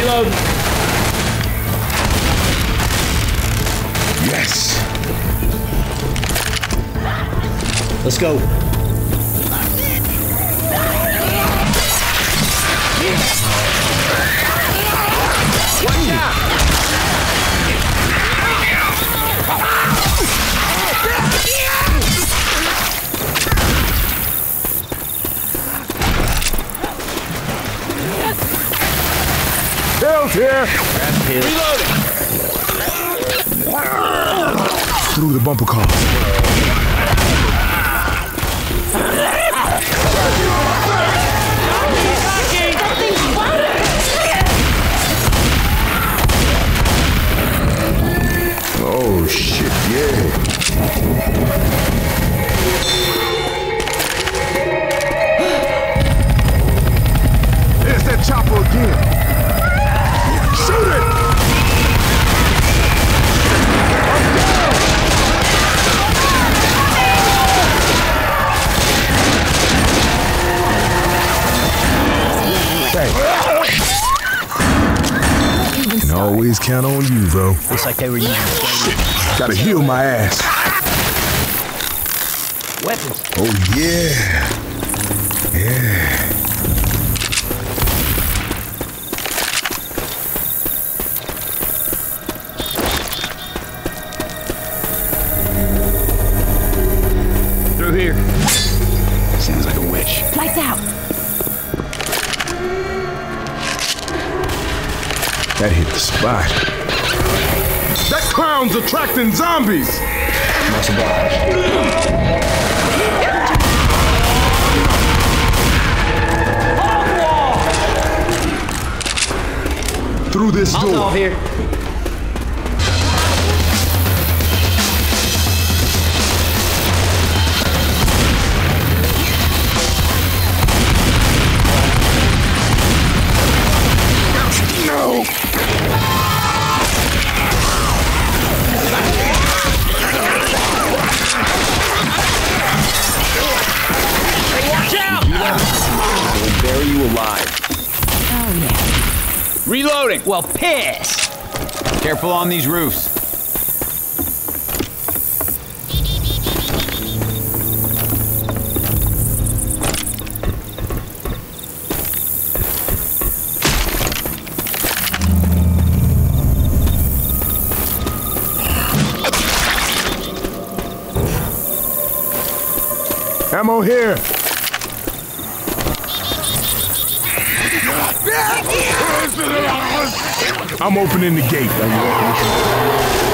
Reload. Yes. Let's go. Watch out! Hell's here! Reloading! Through the bumper car. Oh shit, yeah. There's that chopper again. Shoot it! Can always count on you, bro. Looks like they were using Gotta heal my ass. weapons. Oh yeah. Yeah. Through here. Sounds like a witch. Lights out. That hit the spot. That clown's attracting zombies! Much obliged. Through this Molotov door. here. No! Watch out! We'll bury you alive. Oh, yeah. Reloading! Well, piss! Careful on these roofs. Ammo here. I'm opening the gate.